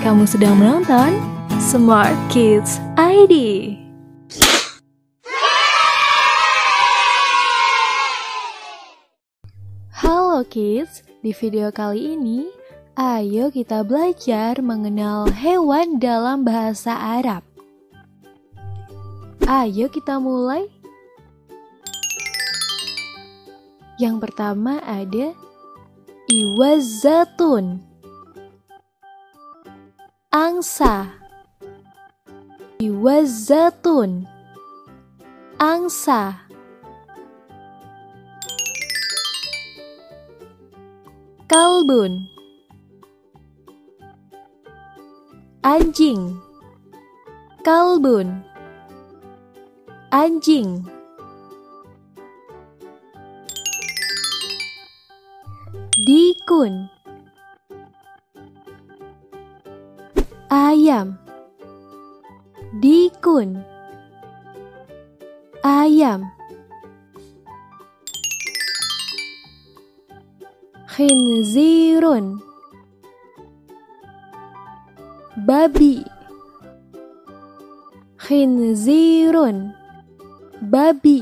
Kamu sedang menonton Smart Kids ID. Halo kids, di video kali ini ayo kita belajar mengenal hewan dalam bahasa Arab. Ayo kita mulai. Yang pertama ada iwazatun, angsa. Iwazatun, angsa. Kalbun, anjing. Kalbun, anjing. Dikun, ayam. Dikun, ayam. Khinzirun, babi. Khinzirun, babi.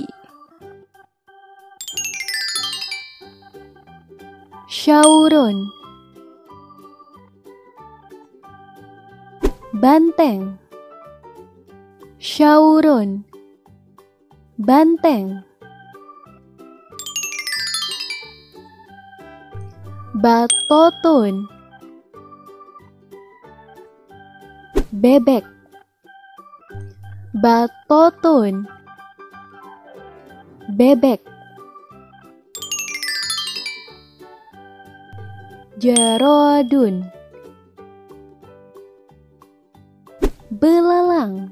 Syaurun, banteng. Syaurun, banteng. Batotun, bebek. Batotun, bebek. Jarodun, belalang.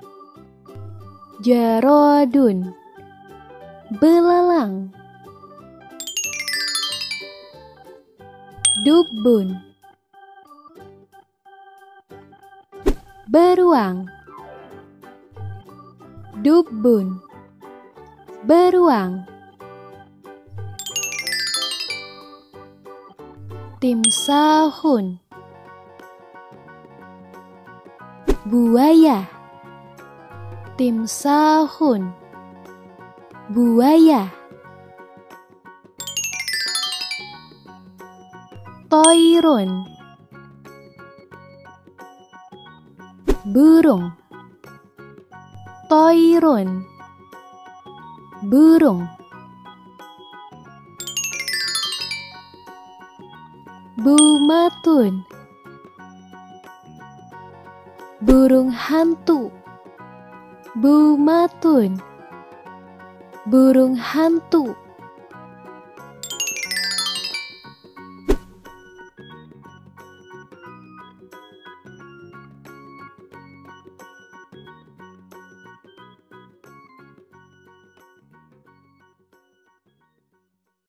Jarodun, belalang. Dubun, beruang. Dubun, beruang. Timsahun, buaya. Timsahun, buaya. Toirun, burung. Toirun, burung. Bumatun, burung hantu. Bumatun, burung hantu.